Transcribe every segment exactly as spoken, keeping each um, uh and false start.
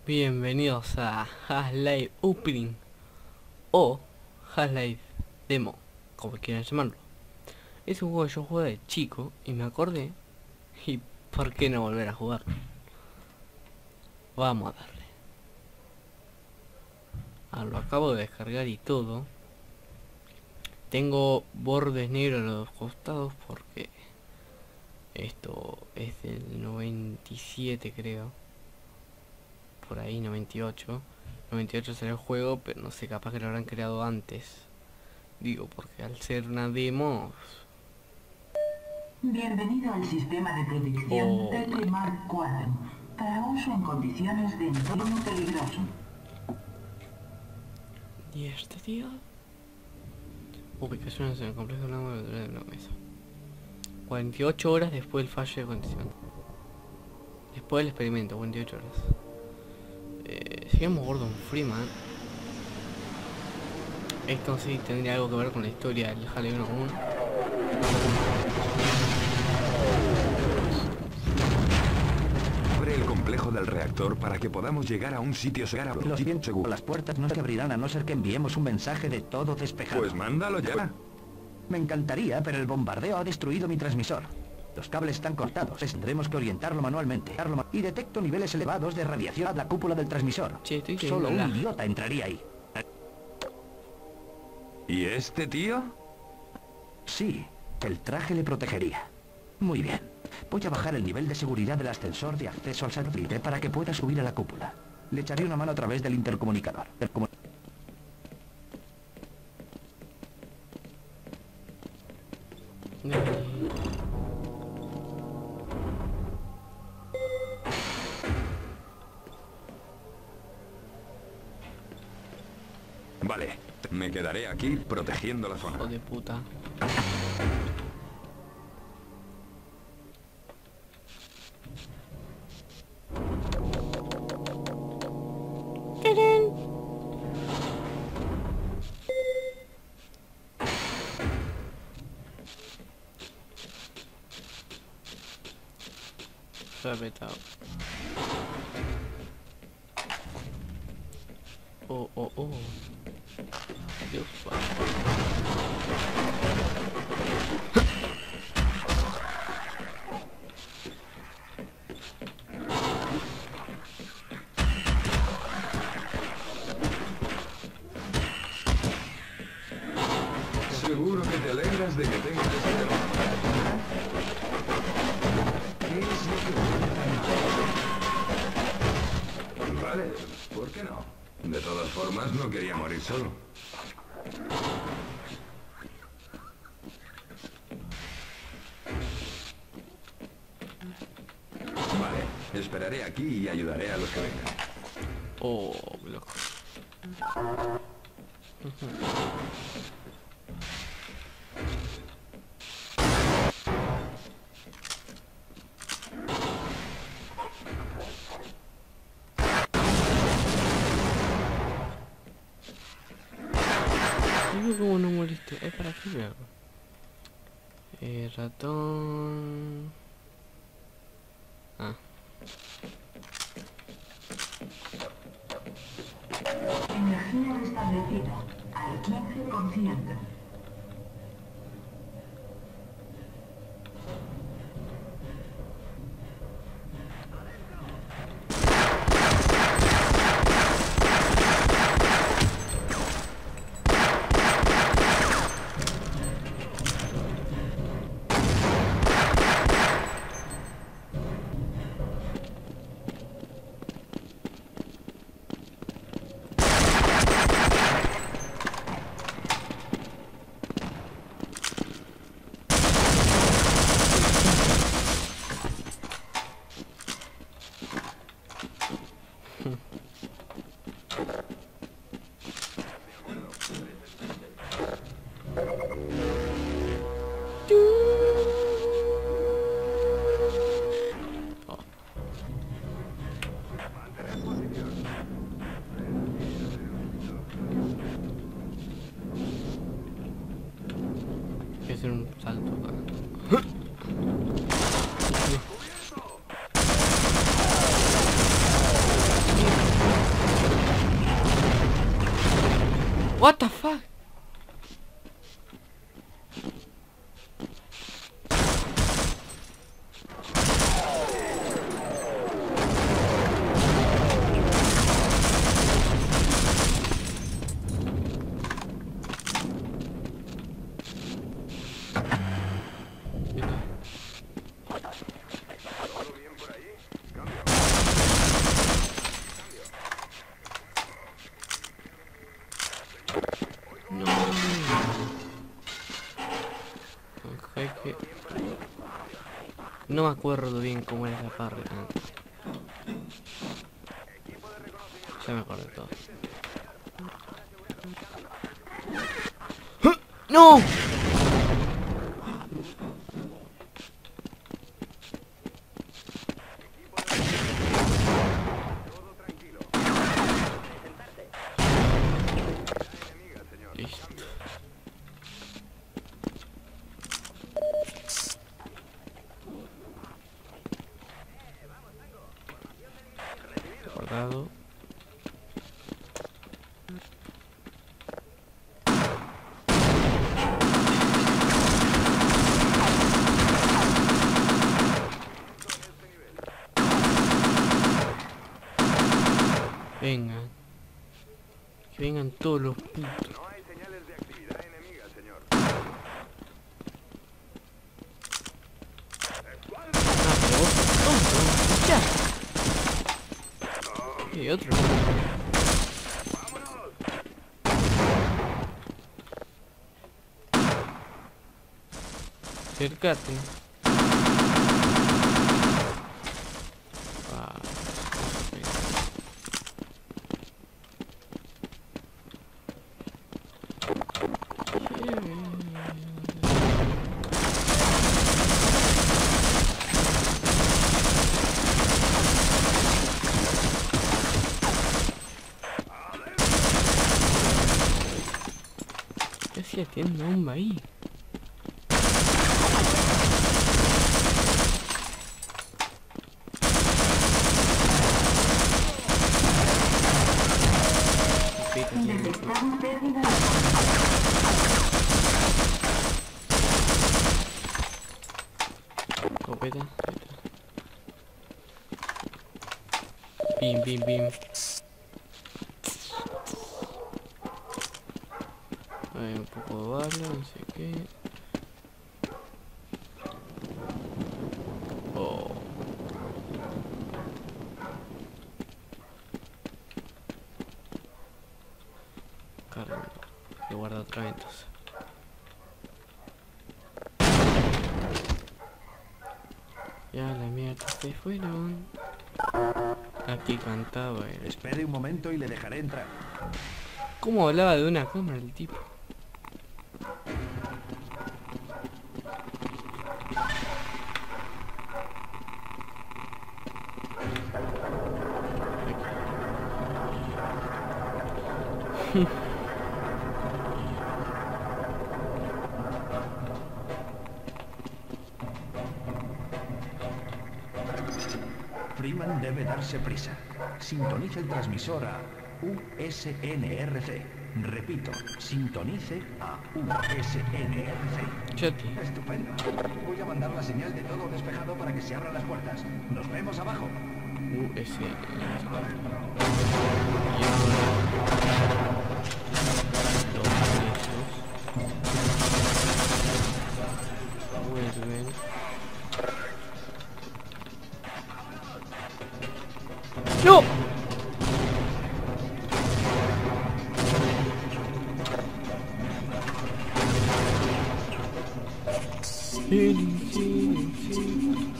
Bienvenidos a Half-Life Opening o Half-Life Demo, como quieran llamarlo. Es un juego que yo jugué de chico y me acordé, y por qué no volver a jugarlo. Vamos a darle. Ah, lo acabo de descargar y todo. Tengo bordes negros a los costados porque esto es del noventa y siete, creo. Por ahí, noventa y ocho. noventa y ocho salió el juego, pero no sé, capaz que lo habrán creado antes. Digo, porque al ser una demo... Bienvenido al sistema de protección Oh, T T Mark cuatro, para uso en condiciones de entorno peligroso. ¿Y este tío? Ubicaciones en el complejo de la mesa. cuarenta y ocho horas después del fallo de condición. Después del experimento, cuarenta y ocho horas. Eh, sigamos Gordon Freeman. Esto sí tendría algo que ver con la historia del Half-Life uno común. Abre el complejo del reactor para que podamos llegar a un sitio seguro. Lo bien seguro. Las puertas no se abrirán a no ser que enviemos un mensaje de todo despejado. Pues mándalo ya. Me encantaría, pero el bombardeo ha destruido mi transmisor. Los cables están cortados. Tendremos que orientarlo manualmente. Y detecto niveles elevados de radiación a la cúpula del transmisor. Che, estoy Solo un la... idiota entraría ahí. ¿Y este tío? Sí, el traje le protegería. Muy bien. Voy a bajar el nivel de seguridad del ascensor de acceso al satélite para que pueda subir a la cúpula. Le echaré una mano a través del intercomunicador. Del comu- Vale, me quedaré aquí protegiendo la zona. Hijo de puta. Se ha petado. Oh, oh, oh. Dios, va. Seguro que te alegras de que tengas este reloj. ¿Qué es lo que ocurre tan mal? Vale, ¿por qué no? De todas formas, no quería morir solo. Vale, esperaré aquí y ayudaré a los que vengan. Oh, loco. ¿Cómo no moriste? Es para qué veo. Eh, ratón. Ah. Energía restablecida al quince por ciento. Voy a hacer un salto acá. What the fuck? No me acuerdo bien cómo era la parte. Ya me acuerdo de todo. ¡No! Guardado. Vengan. Que vengan todos los putos. No hay señales de actividad enemiga, señor. Ah, pero vos sos tonto, ya. Y otro. Acércate. Ah, ¿qué hacía? Tiene una bomba ahí. Detectamos pérdida de Copeta. Bim, bim, bim. Hay un poco de bala, no sé qué. Oh. Cargo. Lo guardo otra vez entonces. Ya la mierda se fueron. Aquí cantaba él. Espere un momento y le dejaré entrar. ¿Cómo hablaba de una cámara el tipo? Freeman debe darse prisa. Sintonice el transmisor a U S N R C. Repito, sintonice a U S N R C. Chati. Estupendo. Voy a mandar la señal de todo despejado para que se abran las puertas. Nos vemos abajo. U S N. Vuelven. ¡No! Sí, sí, sí.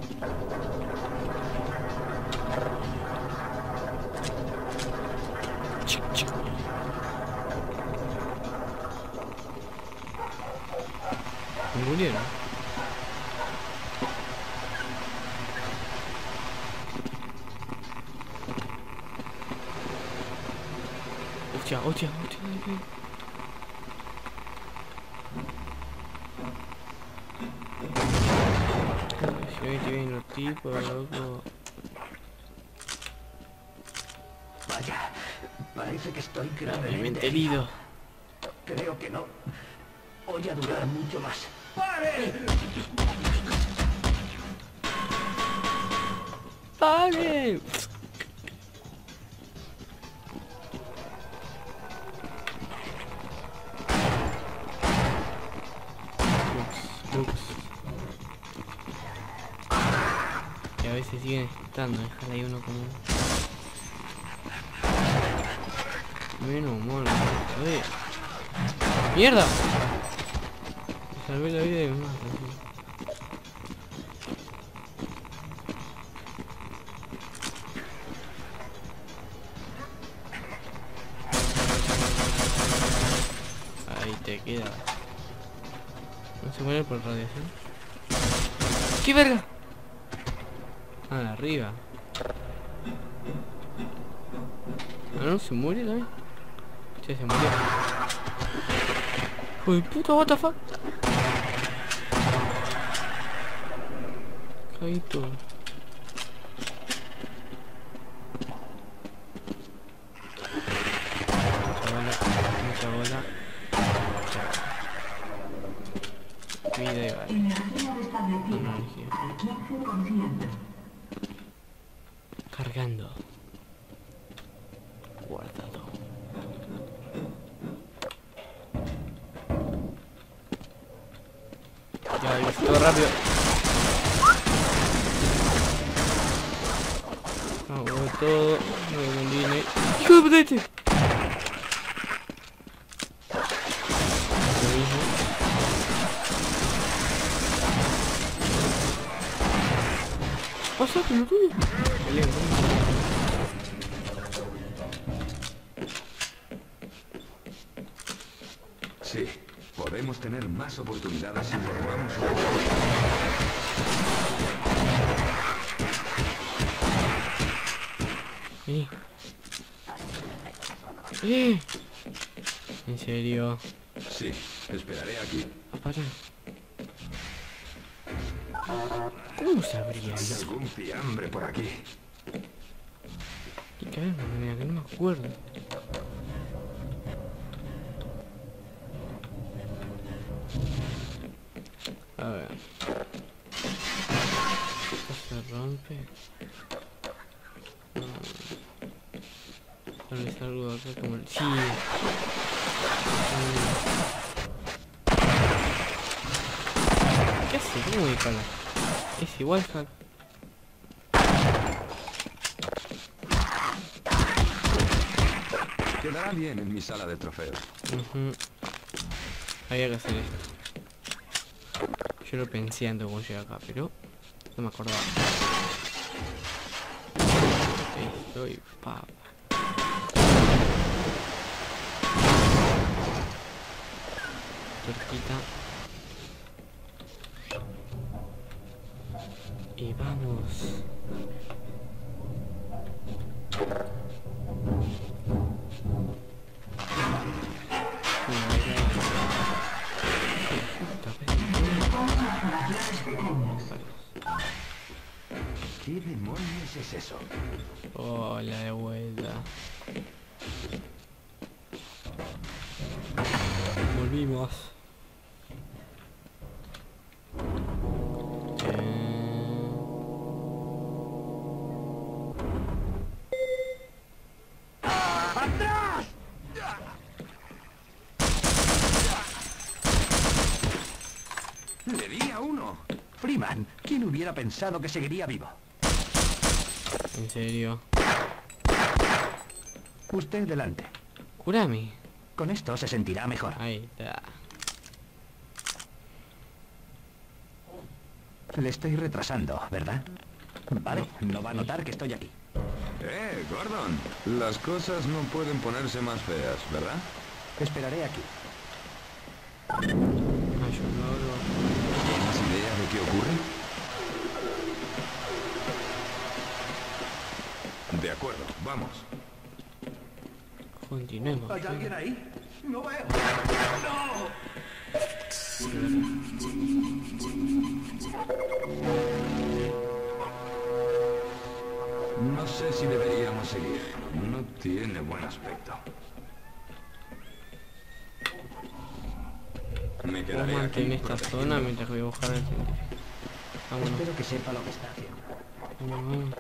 Me murieron. Hostia, hostia, hostia. Si no te vienen los tipos, loco. Vaya, parece que estoy gravemente Gravemente herido. Creo que no voy a durar mucho más. ¡Pare! ¡Pare! Y a veces siguen estando, dejar ahí uno como... Menos mal, joder. ¡Mierda! Me salvé la vida de mi madre. Ahí te queda. No se muere por radiación. ¡Qué verga! Ah, arriba. Ah, no se muere también. Che, se murió. Hijo de puta, what the fuck. Caí todo. Mucha bola, mucha bola. Vida y vale. Energía restablecida Energía. al quince por ciento. Cargando. Guardado. Ya, ya, todo rápido. Hago todo. No me conviene. ¡Hijo de puta este! Lo mismo. Pasa, pelotudo. Pelea, Sí, podemos tener más oportunidades si formamos un... Eh. Eh. En serio. Sí, esperaré aquí. Ah, para. ¿Cómo se abría ¿Hay eso? algún fiambre por aquí? Tiene que haber una manera que no me acuerdo. A ver. Esto se rompe. Mm. Tal vez algo de acá como el... Sí. Mm. ¿Qué hace? ¿Cómo me para? Es igual, hack. Quedará bien en mi sala de trofeos. Uh-huh. Había que hacer esto. Yo lo pensé antes de llegar acá, pero no me acordaba. Estoy papa. Torquita. Y vamos. ¿Qué demonios es eso? Hola, de vuelta. Volvimos. ¡Atrás! ¡Le di a uno! Freeman, ¿quién hubiera pensado que seguiría vivo? En serio. Usted delante. Curame. Con esto se sentirá mejor. Ahí está. Le estoy retrasando, ¿verdad? Vale, no va a notar que estoy aquí. ¡Eh, Gordon! Las cosas no pueden ponerse más feas, ¿verdad? Esperaré aquí. Ah, yo no hablo. ¿Tienes idea de qué ocurre? De acuerdo, vamos. Continuemos. ¿Hay alguien ahí? No veo. No sé si deberíamos seguir. No tiene buen aspecto. Me Vos quedaré mantén aquí esta protegido. zona mientras voy a buscar al científico. Vámonos. Espero que sepa lo que está haciendo. Vámonos.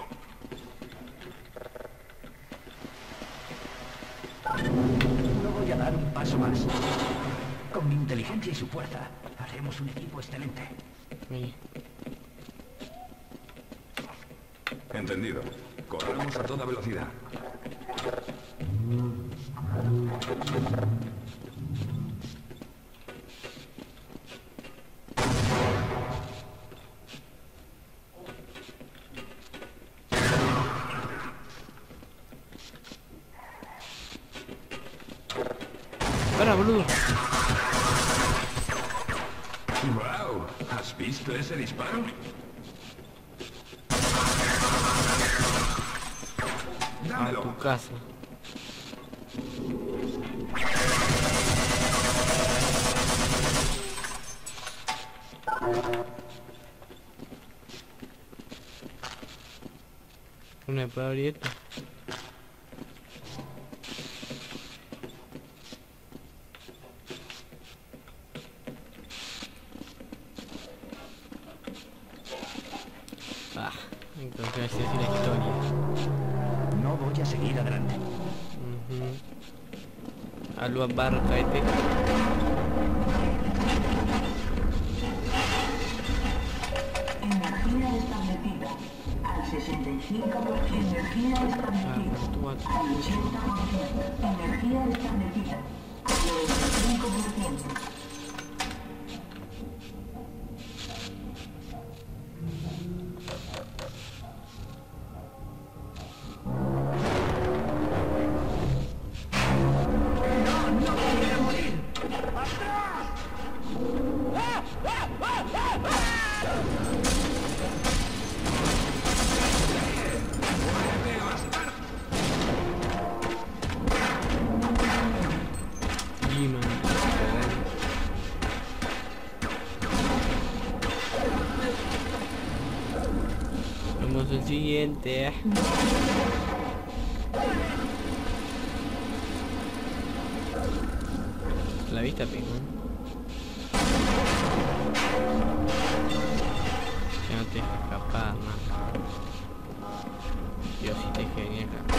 No voy a dar un paso más. Con mi inteligencia y su fuerza, haremos un equipo excelente. Vení. Entendido. Corramos a toda velocidad. ¡Para, boludo! ¡Wow! ¿Has visto ese disparo? A Dámelo. tu casa. ¿No me puedo abrir esto? Ah, entonces así es la historia. No voy a seguir adelante. Uh-huh. Algo barca este. Energía establecida. Al sesenta y cinco por ciento. Energía establecida. Al ochenta por ciento. Energía establecida. Al noventa y cinco por ciento. Demon. Vamos al siguiente. La vista, pico. Ya no te deja escapar, no. Yo sí te dejé venir acá.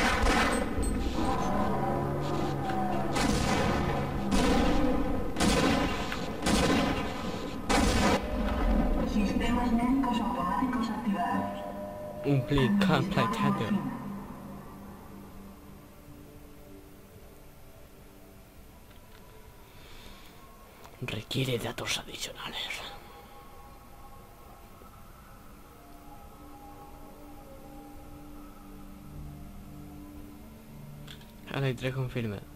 Sistemas médicos automáticos activados. Un play completado. Requiere datos adicionales. Ahora hay tres confirmados.